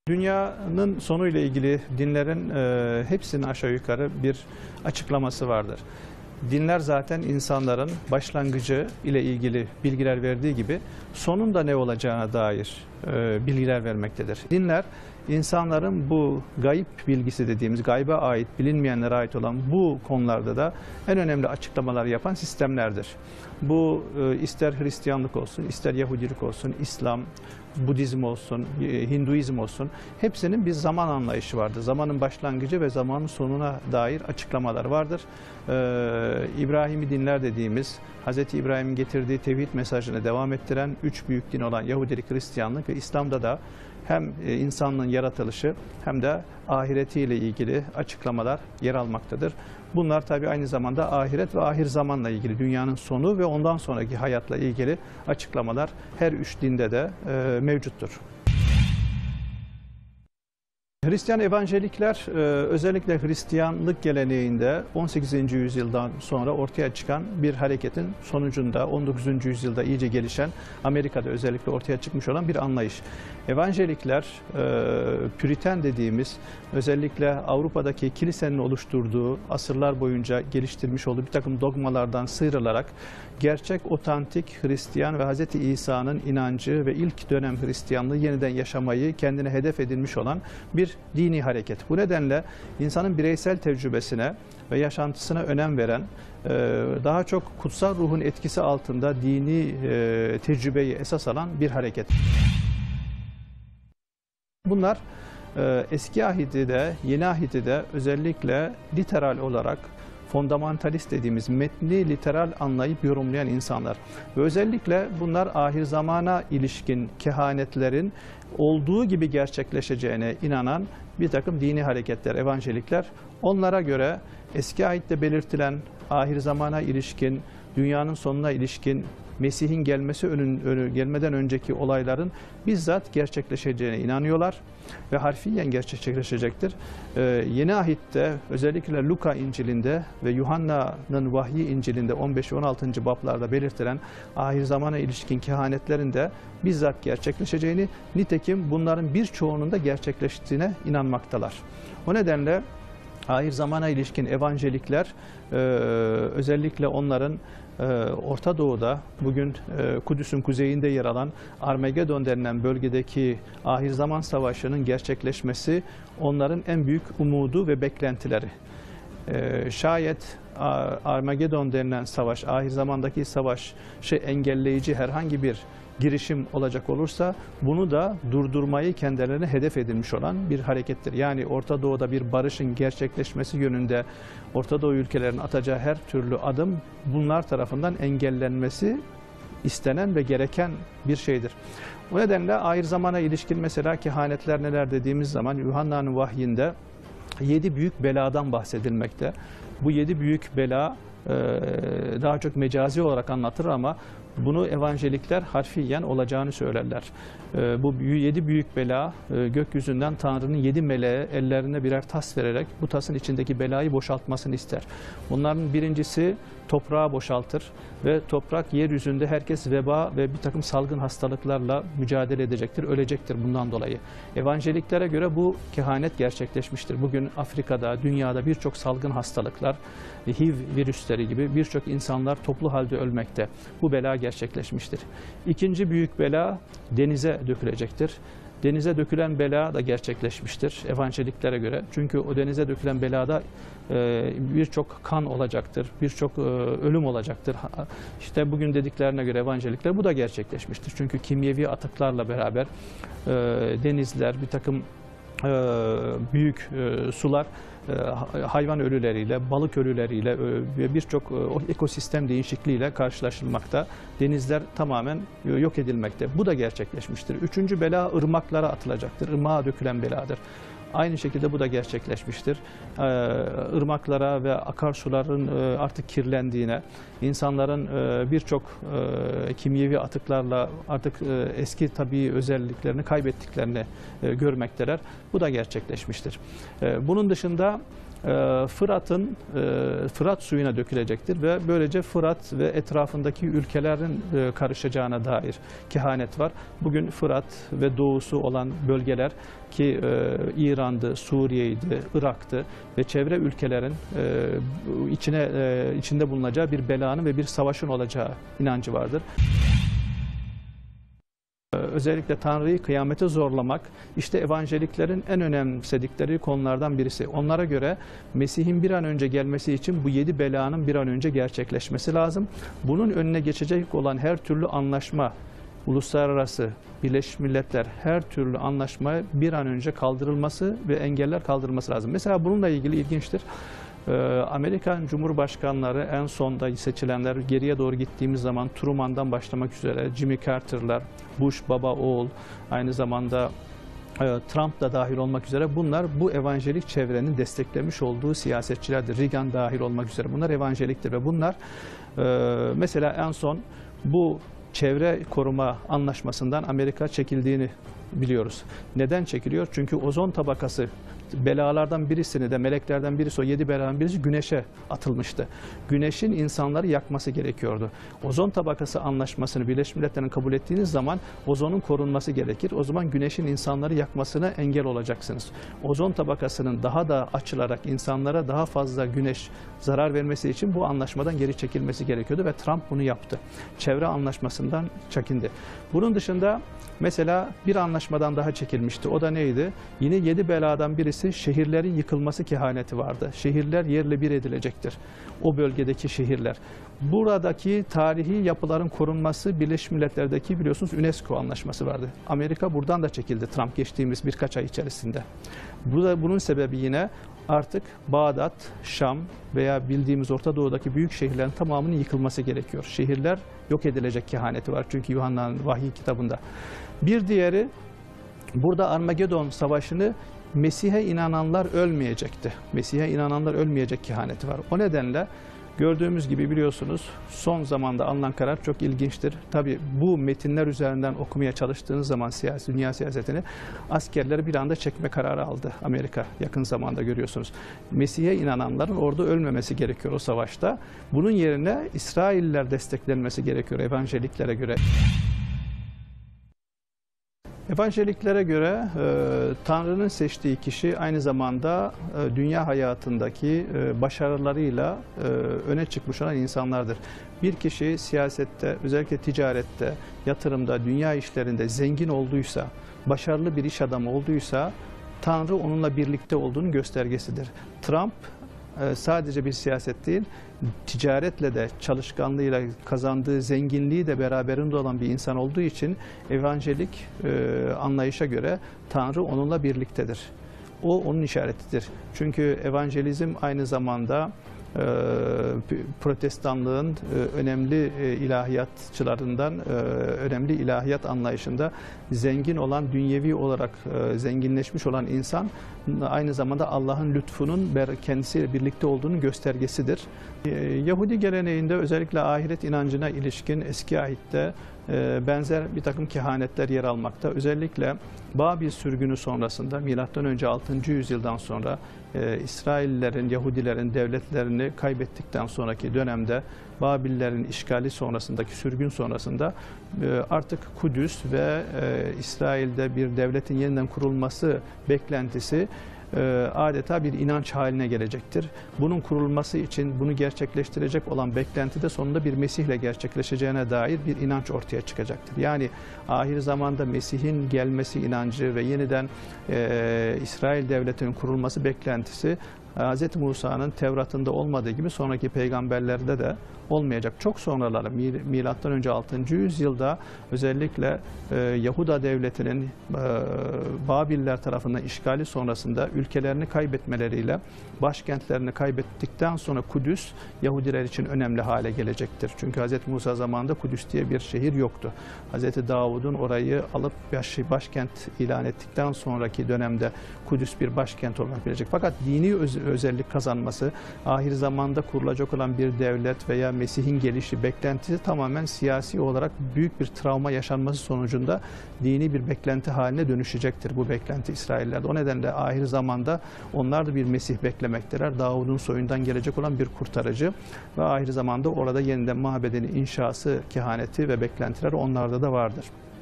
Dünyanın sonuyla ilgili dinlerin hepsinin aşağı yukarı bir açıklaması vardır. Dinler zaten insanların başlangıcı ile ilgili bilgiler verdiği gibi sonunda ne olacağına dair bilgiler vermektedir. Dinler insanların bu gayb bilgisi dediğimiz gayba ait, bilinmeyenlere ait olan bu konularda da en önemli açıklamalar yapan sistemlerdir. Bu ister Hristiyanlık olsun, ister Yahudilik olsun, İslam, Budizm olsun, Hinduizm olsun, hepsinin bir zaman anlayışı vardır. Zamanın başlangıcı ve zamanın sonuna dair açıklamalar vardır. İbrahimi dinler dediğimiz, Hz. İbrahim'in getirdiği tevhid mesajını devam ettiren üç büyük din olan Yahudilik, Hristiyanlık ve İslam'da da hem insanlığın yaratılışı hem de ahiretiyle ilgili açıklamalar yer almaktadır. Bunlar tabii aynı zamanda ahiret ve ahir zamanla ilgili, dünyanın sonu ve ondan sonraki hayatla ilgili açıklamalar her üç dinde de mevcuttur. Hristiyan evangelikler özellikle Hristiyanlık geleneğinde 18. yüzyıldan sonra ortaya çıkan bir hareketin sonucunda 19. yüzyılda iyice gelişen, Amerika'da özellikle ortaya çıkmış olan bir anlayış. Evangelikler, Püriten dediğimiz, özellikle Avrupa'daki kilisenin oluşturduğu, asırlar boyunca geliştirmiş olduğu bir takım dogmalardan sıyrılarak gerçek, otantik Hristiyan ve Hz. İsa'nın inancı ve ilk dönem Hristiyanlığı yeniden yaşamayı kendine hedef edinmiş olan bir dini hareket. Bu nedenle insanın bireysel tecrübesine ve yaşantısına önem veren, daha çok kutsal ruhun etkisi altında dini tecrübeyi esas alan bir hareket. Bunlar eski ahidi de yeni ahidi de özellikle literal olarak fundamentalist dediğimiz metni literal anlayıp yorumlayan insanlar. Ve özellikle bunlar ahir zamana ilişkin kehanetlerin olduğu gibi gerçekleşeceğine inanan bir takım dini hareketler, evangelikler. Onlara göre eski ahitte belirtilen ahir zamana ilişkin, dünyanın sonuna ilişkin, Mesih'in gelmeden önceki olayların bizzat gerçekleşeceğine inanıyorlar ve harfiyen gerçekleşecektir. Yeni ahitte özellikle Luka İncil'inde ve Yuhanna'nın Vahyi İncil'inde 15 ve 16. bablarda belirtilen ahir zamana ilişkin kehanetlerin de bizzat gerçekleşeceğini, nitekim bunların birçoğunun da gerçekleştiğine inanmaktalar. O nedenle ahir zamana ilişkin evangelikler özellikle onların Orta Doğu'da bugün Kudüs'ün kuzeyinde yer alan Armagedon denilen bölgedeki ahir zaman savaşının gerçekleşmesi onların en büyük umudu ve beklentileri. Şayet Armagedon denilen savaş, ahir zamandaki savaşı engelleyici herhangi bir girişim olacak olursa bunu da durdurmayı kendilerine hedef edilmiş olan bir harekettir. Yani Orta Doğu'da bir barışın gerçekleşmesi yönünde Orta Doğu ülkelerinin atacağı her türlü adım bunlar tarafından engellenmesi istenen ve gereken bir şeydir. O nedenle ahir zamana ilişkin mesela kehanetler neler dediğimiz zaman Yuhanna'nın vahyinde 7 büyük beladan bahsedilmekte. Bu 7 büyük bela daha çok mecazi olarak anlatır ama bunu evangelikler harfiyen olacağını söylerler. Bu 7 büyük bela gökyüzünden Tanrı'nın 7 meleğe ellerine birer tas vererek bu tasın içindeki belayı boşaltmasını ister. Bunların birincisi toprağı boşaltır ve toprak yeryüzünde herkes veba ve bir takım salgın hastalıklarla mücadele edecektir, ölecektir bundan dolayı. Evanjeliklere göre bu kehanet gerçekleşmiştir. Bugün Afrika'da, dünyada birçok salgın hastalıklar, HIV virüsleri gibi birçok insanlar toplu halde ölmekte. Bu bela gerçekleşmiştir. İkinci büyük bela denize dökülecektir. Denize dökülen bela da gerçekleşmiştir evanjeliklere göre. Çünkü o denize dökülen belada birçok kan olacaktır, birçok ölüm olacaktır. İşte bugün dediklerine göre evanjelikler bu da gerçekleşmiştir. Çünkü kimyevi atıklarla beraber denizler, bir takım büyük sular hayvan ölüleriyle, balık ölüleriyle ve birçok ekosistem değişikliğiyle karşılaşılmakta. Denizler tamamen yok edilmekte. Bu da gerçekleşmiştir. Üçüncü bela ırmaklara atılacaktır. Irmağa dökülen beladır. Aynı şekilde bu da gerçekleşmiştir. Irmaklara ve akarsuların artık kirlendiğine, insanların birçok kimyevi atıklarla artık eski tabii özelliklerini kaybettiklerini görmekteler. Bu da gerçekleşmiştir. Bunun dışında Fırat suyuna dökülecektir ve böylece Fırat ve etrafındaki ülkelerin karışacağına dair kehanet var. Bugün Fırat ve doğusu olan bölgeler ki İran'dı, Suriye'ydi, Irak'tı ve çevre ülkelerin içinde bulunacağı bir belanın ve bir savaşın olacağı inancı vardır. Özellikle Tanrı'yı kıyamete zorlamak, işte evangeliklerin en önemsedikleri konulardan birisi. Onlara göre Mesih'in bir an önce gelmesi için bu 7 belanın bir an önce gerçekleşmesi lazım. Bunun önüne geçecek olan her türlü anlaşma, uluslararası, Birleşmiş Milletler her türlü anlaşmaya bir an önce kaldırılması ve engeller kaldırılması lazım. Mesela bununla ilgili ilginçtir. Amerikan Cumhurbaşkanları en sonda seçilenler geriye doğru gittiğimiz zaman Truman'dan başlamak üzere Jimmy Carter'lar, Bush baba oğul, aynı zamanda Trump da dahil olmak üzere bunlar bu evanjelik çevrenin desteklemiş olduğu siyasetçilerdir. Reagan dahil olmak üzere bunlar evanjeliktir ve bunlar mesela en son bu çevre koruma anlaşmasından Amerika çekildiğini biliyoruz. Neden çekiliyor? Çünkü ozon tabakası belalardan birisini de meleklerden birisi o 7 beladan birisi güneşe atılmıştı. Güneşin insanları yakması gerekiyordu. Ozon tabakası anlaşmasını Birleşmiş Milletler'in kabul ettiğiniz zaman ozonun korunması gerekir. O zaman güneşin insanları yakmasına engel olacaksınız. Ozon tabakasının daha da açılarak insanlara daha fazla güneş zarar vermesi için bu anlaşmadan geri çekilmesi gerekiyordu ve Trump bunu yaptı. Çevre anlaşmasından çekindi. Bunun dışında mesela bir anlaşmadan daha çekilmişti. O da neydi? Yine 7 beladan birisi şehirlerin yıkılması kehaneti vardı. Şehirler yerle bir edilecektir. O bölgedeki şehirler. Buradaki tarihi yapıların korunması Birleşmiş Milletler'deki biliyorsunuz UNESCO anlaşması vardı. Amerika buradan da çekildi Trump geçtiğimiz birkaç ay içerisinde. Bunun sebebi yine artık Bağdat, Şam veya bildiğimiz Orta Doğu'daki büyük şehirlerin tamamının yıkılması gerekiyor. Şehirler yok edilecek kehaneti var çünkü Yuhanna'nın vahiy kitabında. Bir diğeri burada Armagedon Savaşı'nı Mesih'e inananlar ölmeyecekti. Mesih'e inananlar ölmeyecek kehaneti var. O nedenle gördüğümüz gibi biliyorsunuz son zamanda alınan karar çok ilginçtir. Tabii bu metinler üzerinden okumaya çalıştığınız zaman dünya siyasetini askerleri bir anda çekme kararı aldı Amerika yakın zamanda görüyorsunuz. Mesih'e inananların orada ölmemesi gerekiyor o savaşta. Bunun yerine İsrailler desteklenmesi gerekiyor evanjeliklere göre. Evanjeliklere göre Tanrı'nın seçtiği kişi aynı zamanda dünya hayatındaki başarılarıyla öne çıkmış olan insanlardır. Bir kişi siyasette, özellikle ticarette, yatırımda, dünya işlerinde zengin olduysa, başarılı bir iş adamı olduysa Tanrı onunla birlikte olduğunun göstergesidir. Trump sadece bir siyaset değil, ticaretle de çalışkanlığıyla kazandığı zenginliği de beraberinde olan bir insan olduğu için evanjelik anlayışa göre Tanrı onunla birliktedir. O onun işaretidir. Çünkü evangelizm aynı zamanda Protestanlığın önemli ilahiyatçılarından, önemli ilahiyat anlayışında zengin olan, dünyevi olarak zenginleşmiş olan insan aynı zamanda Allah'ın lütfunun kendisiyle birlikte olduğunun göstergesidir. Yahudi geleneğinde özellikle ahiret inancına ilişkin eski ahitte benzer bir takım kehanetler yer almakta. Özellikle Babil sürgünü sonrasında M.Ö. 6. yüzyıldan sonra İsraillerin, Yahudilerin devletlerini kaybettikten sonraki dönemde Babillerin işgali sonrasındaki sürgün sonrasında artık Kudüs ve İsrail'de bir devletin yeniden kurulması beklentisi adeta bir inanç haline gelecektir. Bunun kurulması için bunu gerçekleştirecek olan beklenti de sonunda bir Mesih'le gerçekleşeceğine dair bir inanç ortaya çıkacaktır. Yani ahir zamanda Mesih'in gelmesi inancı ve yeniden İsrail devletinin kurulması beklentisi Hz. Musa'nın Tevrat'ında olmadığı gibi sonraki peygamberlerde de olmayacak. Çok sonraları M.Ö. 6. yüzyılda özellikle Yahuda devletinin Babiller tarafından işgali sonrasında ülkelerini kaybetmeleriyle başkentlerini kaybettikten sonra Kudüs Yahudiler için önemli hale gelecektir. Çünkü Hz. Musa zamanında Kudüs diye bir şehir yoktu. Hz. Davud'un orayı alıp başkent ilan ettikten sonraki dönemde Kudüs bir başkent olarak bilecek. Fakat dini özellik kazanması, ahir zamanda kurulacak olan bir devlet veya Mesih'in gelişi beklentisi tamamen siyasi olarak büyük bir travma yaşanması sonucunda dini bir beklenti haline dönüşecektir bu beklenti İsraillerde. O nedenle ahir zamanda onlar da bir Mesih beklemekteler. Davud'un soyundan gelecek olan bir kurtarıcı ve ahir zamanda orada yeniden mabedin inşası, kehaneti ve beklentiler onlarda da vardır.